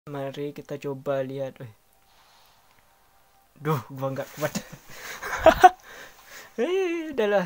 Mari kita coba lihat. Duh, gua nggak kuat. Udahlah.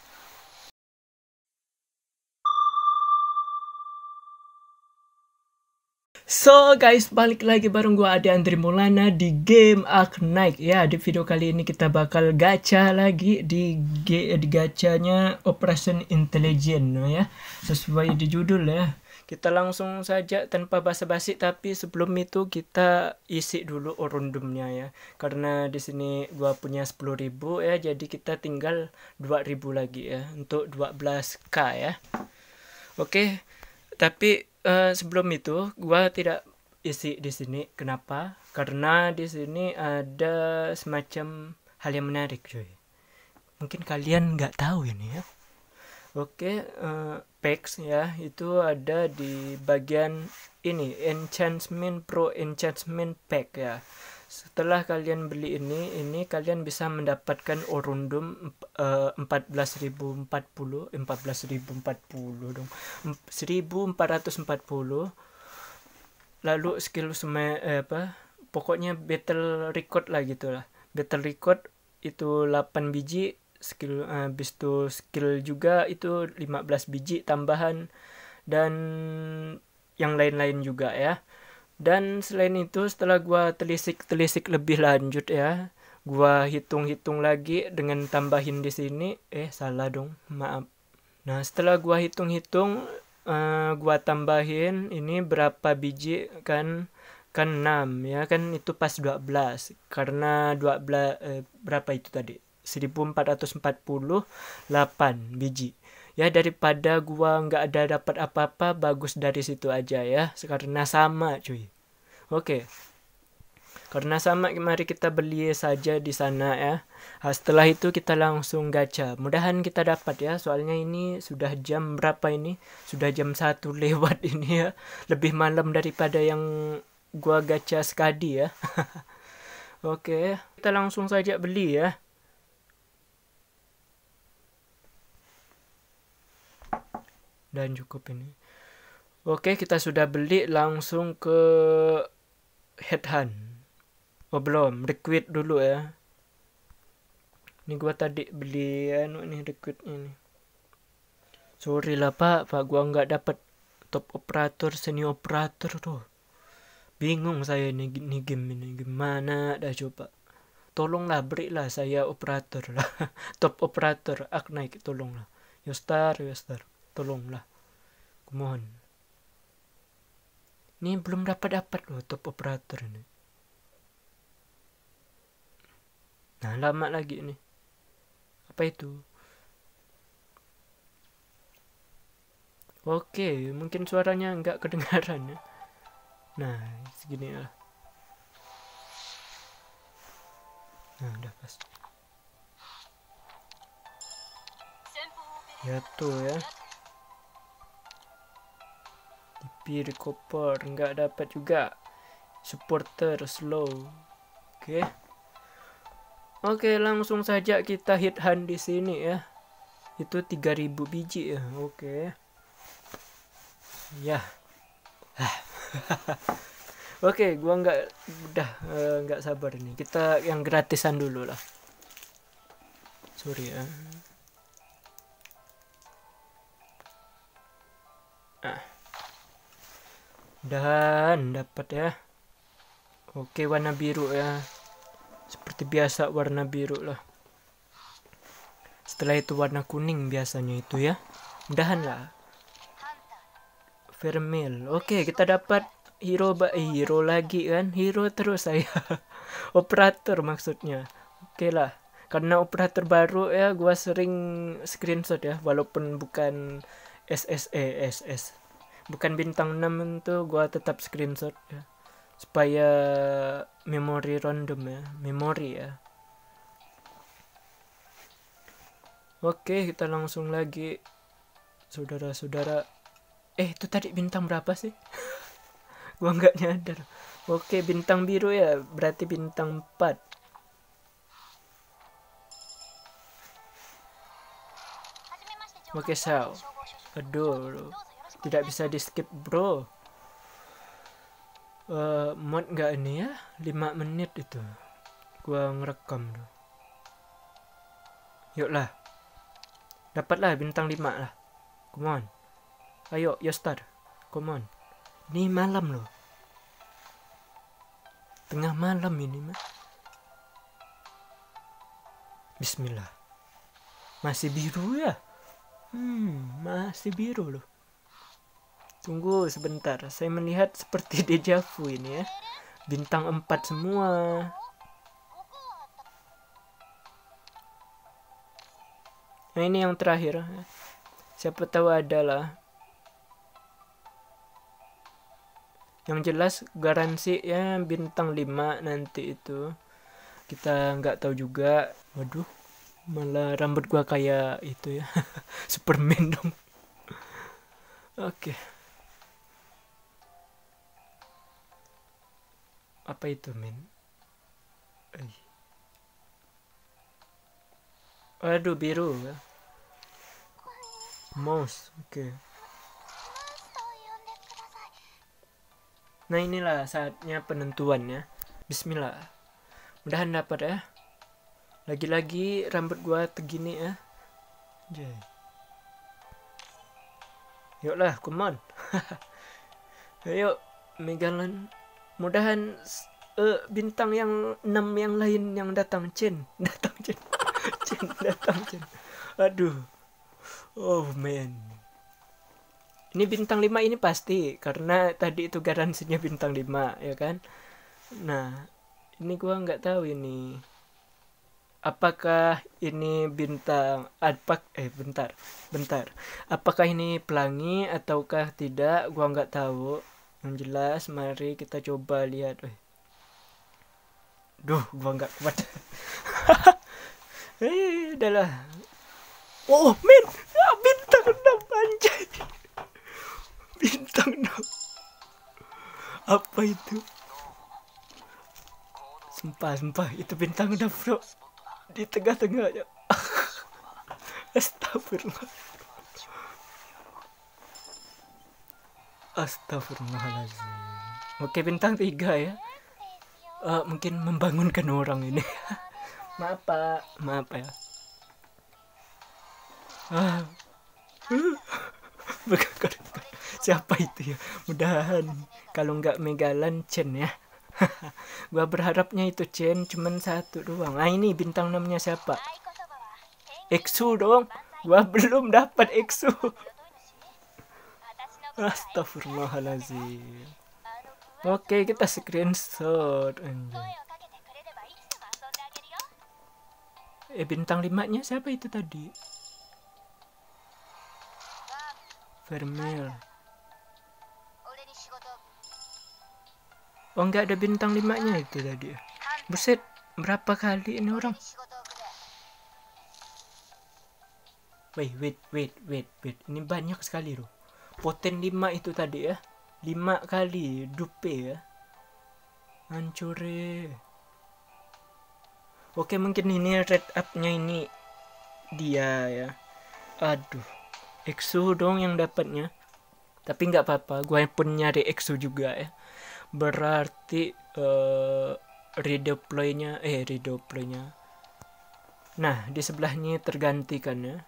So guys, balik lagi bareng gua Ade Andri Maulana di game Arknight. Ya, di video kali ini kita bakal gacha lagi di gachanya Operation Intelligence ya. Sesuai di judul ya. Kita langsung saja tanpa basa-basi, tapi sebelum itu kita isi dulu orundumnya ya. Karena di sini gua punya 10.000 ya, jadi kita tinggal 2.000 lagi ya untuk 12k ya. Oke. Tapi sebelum itu gua tidak isi di sini. Kenapa? Karena di sini ada semacam hal yang menarik, cuy. Mungkin kalian nggak tahu ini ya. Oke, packs ya itu ada di bagian ini, enchantment pro enchantment pack ya. Setelah kalian beli ini kalian bisa mendapatkan orundum 14.040 dong, 1440. Lalu skill pokoknya battle record lah gitulah. Battle record itu 8 biji, skill habis itu skill juga itu 15 biji tambahan, dan yang lain-lain juga ya. Dan selain itu setelah gua telisik lebih lanjut ya, gua hitung-hitung lagi dengan tambahin di sini. Salah dong, maaf. Nah, setelah gua hitung-hitung, gua tambahin ini berapa biji kan 6 ya, kan itu pas 12 karena 12 berapa itu tadi, 1448 biji ya. Daripada gua nggak ada dapat apa-apa, bagus dari situ aja ya, karena sama cuy. Oke, karena sama, mari kita beli saja di sana ya. Setelah itu kita langsung gacha, mudahan kita dapat ya, soalnya ini sudah jam berapa ini, sudah jam 1 lewat ini ya, lebih malam daripada yang gua gacha sekali ya. Oke, kita langsung saja beli ya. Dan cukup ini. Oke, kita sudah beli, langsung ke headhunt. Oh belum, recruit dulu ya. Ini gua tadi beli ini recruitnya nih. Sorry lah pak gua nggak dapat top operator, senior operator tuh. Bingung saya nih game ini, gimana dah coba. Tolonglah berilah saya operator lah. Top operator Arknight, tolonglah. Yostar, tolonglah. Kumohon. Ini belum dapat loh top operator ini. Nah, lama lagi nih. Apa itu? Oke, mungkin suaranya nggak kedengaran ya. Nah, segini lah. Nah, udah pas. Ya tuh ya. TP recover nggak dapat juga. Supporter slow. Oke, langsung saja kita hit hunt di sini ya. Itu 3.000 biji ya. Oke. Ya. Oke, gua nggak sabar nih. Kita yang gratisan dulu lah. Sorry ya. Dan dapat ya. Oke, warna biru ya. Seperti biasa warna biru lah. Setelah itu warna kuning biasanya itu ya. Mudahan lah. Vermil. Oke, kita dapat hero lagi kan. Hero terus saya. Operator maksudnya. Oke lah. Karena operator baru ya, gua sering screenshot ya, walaupun bukan SS. Bukan bintang 6 itu gua tetap screenshot ya. Supaya memori random ya, memori ya. Oke, kita langsung lagi saudara-saudara. Itu tadi bintang berapa sih? Gua nggak nyadar. Oke, bintang biru ya, berarti bintang 4. Oke, Sao. Aduh, tidak bisa di skip bro. Mod nggak ini ya, 5 menit itu gua ngerekam tuh. Yuk lah, dapatlah bintang 5 lah, come on, ayo Yostar, come on. Ini malam loh, tengah malam ini mah. Bismillah, masih biru ya. Masih biru loh. Tunggu sebentar, saya melihat seperti dejavu ini ya. Bintang 4 semua. Nah ini yang terakhir. Siapa tahu adalah. Yang jelas garansi ya bintang 5 nanti itu. Kita nggak tahu juga. Waduh, malah rambut gua kayak itu ya. Superman dong. Oke. Apa itu, men? Aduh, biru ya. Mouse, oke. Nah inilah saatnya penentuan ya. Bismillah. Mudahan dapat ya. Lagi-lagi rambut gua tegini ya. Jai. Yuklah, come on. Ayo, Megalan. Mudahan bintang yang 6 yang lain yang datang. Chen. Aduh. Oh man. Ini bintang 5 ini pasti. Karena tadi itu garansinya bintang 5 ya kan. Nah, ini gua nggak tahu ini. Apakah ini bintang bentar. Apakah ini pelangi ataukah tidak? Gua nggak tahu. Yang jelas mari kita coba lihat. Duh, gua nggak kuat. Udahlah. Oh, men. Bintang 6 anjay. Bintang 6. Apa itu? Sumpah itu bintang 6, bro. Di tengah-tengahnya. Astagfirullahaladzim. Oke, bintang 3 ya. Mungkin membangunkan orang ini. Maaf ya. Siapa itu ya? Mudahan kalau nggak Megalan Chen ya. Gua berharapnya itu Chen cuman 1 doang. Ini bintang 6-nya siapa? Exu dong. Gua belum dapat Exu. Astagfirullahaladzim. Oke, kita screenshot. Bintang 5-nya siapa itu tadi? Vermel. Oh, nggak ada bintang 5-nya itu tadi. Buset, berapa kali ini orang? Wait. Ini banyak sekali loh. Poten 5 itu tadi ya. 5 kali dupe ya. Hancur. Oke, mungkin ini red up-nya ini dia ya. Aduh. Exu dong yang dapatnya. Tapi nggak apa-apa, gue pun nyari Exu juga ya. Berarti redeploy-nya. Nah, di sebelahnya tergantikan ya.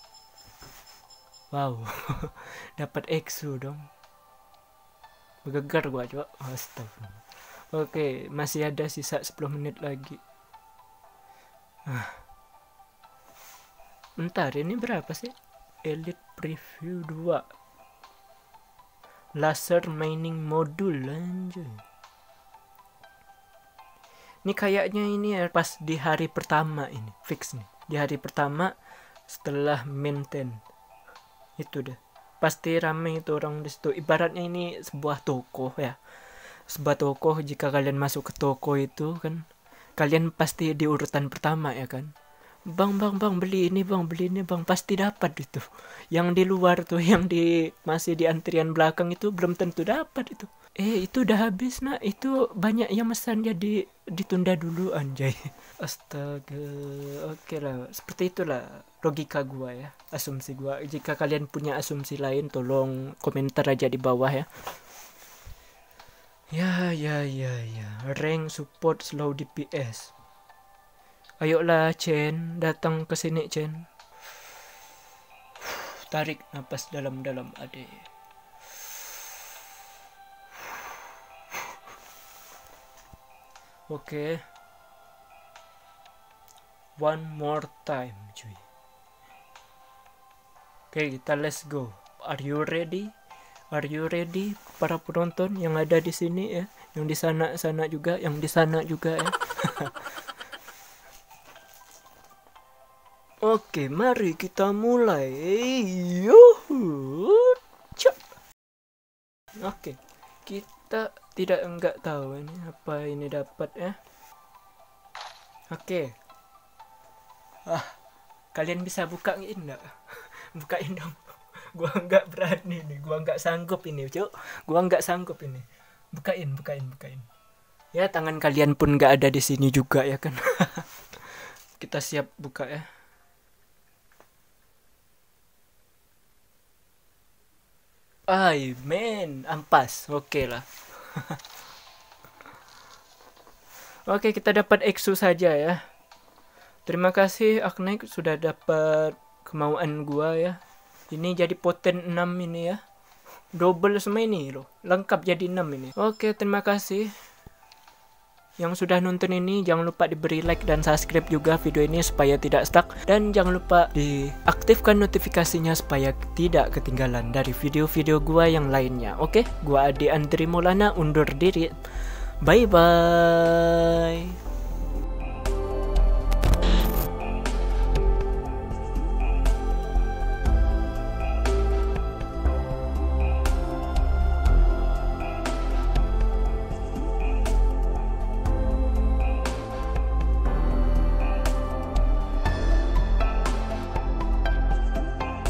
Wow. Dapat Exu dong. Bergegar gua coba. Astagfirullah. Oke, masih ada sisa 10 menit lagi. Bentar, ini berapa sih? Elite Preview 2. Laser Mining Module anjay. Ini kayaknya ini ya pas di hari pertama ini. Fix nih. Di hari pertama setelah maintain. Itu deh. Pasti rame itu orang di situ. Ibaratnya ini sebuah toko ya. Sebuah toko, jika kalian masuk ke toko itu kan kalian pasti di urutan pertama ya kan. Bang, beli ini bang, pasti dapat itu. Yang di luar tuh, yang masih di antrian belakang itu belum tentu dapat itu. Itu udah habis nak, itu banyak yang pesan jadi ditunda dulu anjay. Astaga. Oke lah, seperti itulah logika gua ya, asumsi gua. Jika kalian punya asumsi lain tolong komentar aja di bawah ya. Ya. Rank support slow DPS. Ayolah Chen, datang ke sini Chen. Tarik napas dalam-dalam adek. Oke. One more time, cuy. Oke, kita let's go. Are you ready? Are you ready para penonton yang ada di sini ya, yang di sana juga, yang di sana juga ya. Oke, mari kita mulai. Yuhu. Oke, kita enggak tahu ini apa ini dapat ya. Oke. Kalian bisa bukain enggak? Bukain dong. Gua nggak berani nih, gua nggak sanggup ini, cuk. Gua nggak sanggup ini. Bukain. Ya, tangan kalian pun nggak ada di sini juga ya kan. Kita siap buka ya. Ay, men, ampas. Oke lah. Oke, kita dapat EXO saja ya. Terima kasih Aknaik sudah dapat kemauan gua ya. Ini jadi poten 6 ini ya. Double semua ini loh. Lengkap jadi 6 ini. Oke, terima kasih yang sudah nonton ini. Jangan lupa diberi like dan subscribe juga video ini supaya tidak stuck. Dan jangan lupa diaktifkan notifikasinya supaya tidak ketinggalan dari video-video gua yang lainnya. Oke, gua Ade Andri Maulana undur diri. Bye bye.